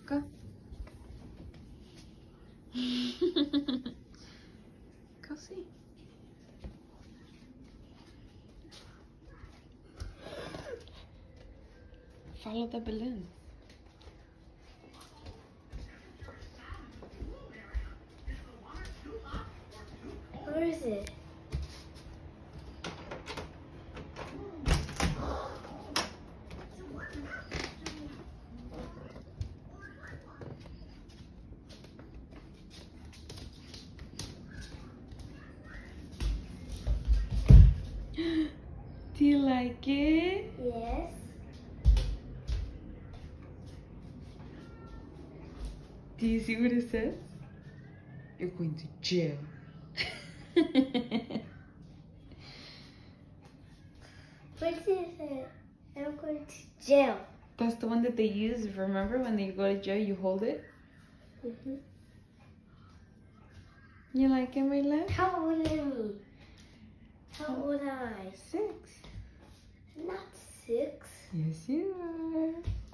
Go. Go see. Follow the balloon. Where is it? Do you like it? Yes. Do you see what it says? You're going to jail. What is it? I'm going to jail. That's the one that they use. Remember when you go to jail, you hold it? Mm-hmm. You like it, my love? How old am I? How old am I? 6. Not 6. Yes, you are.